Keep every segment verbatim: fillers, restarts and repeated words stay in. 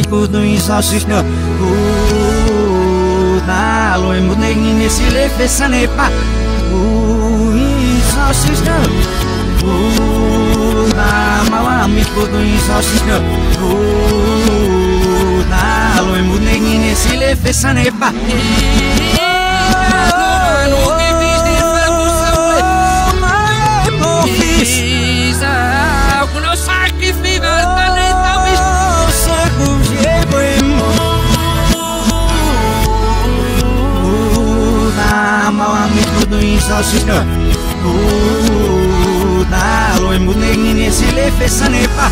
amigo do insócio na loi mudei nesse lefeça nepa o insócio na mal amigo do insócio na loi mudei nesse lefeça nepa do insócio na loi mudei nesse lefeça nepa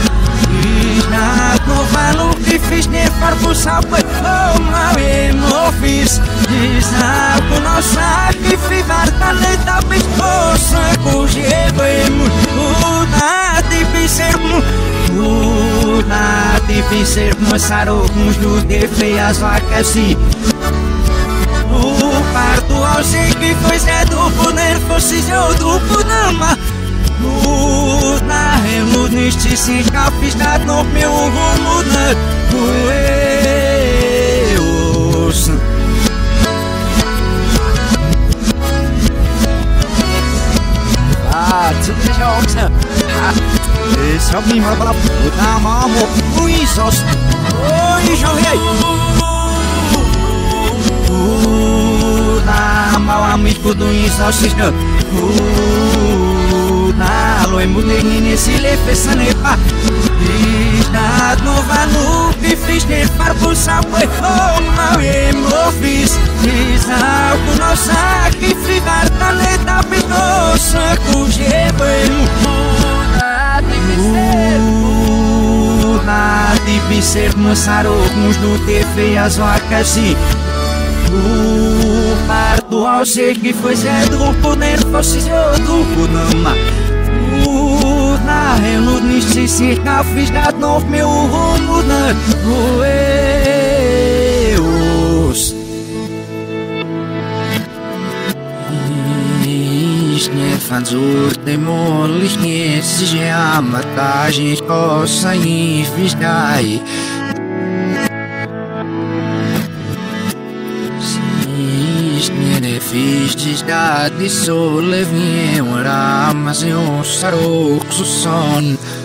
na covalo que fiz nefar por salve oh mal emofis na nossa que fiz vartaleta biscosa cogemos na divisermo na divisermo saromos do defeias vacas e o parto ao que foi Zé do poder fosse eu do Punama o na remo neste se capis da no meu rumo na Deus ah tudo já esse é o mimo para puta mamo o insócio oi joguei na mal amigo do insócio na loi mudei nesse lefeça nepa na nova no que fiz nefar por salve oh mal emofis na nossa que fiz vartaleta biscosa cogemos na divisermo saromos do defeias vacas e o parto ao ser que foi Zé do poder fosse eu do Punama o na reno neste se capis da no meu rumo na Deus nie fanzur demolis nie se já matagem coça e vistai fiz desdade sole vien ora mas eu sarou son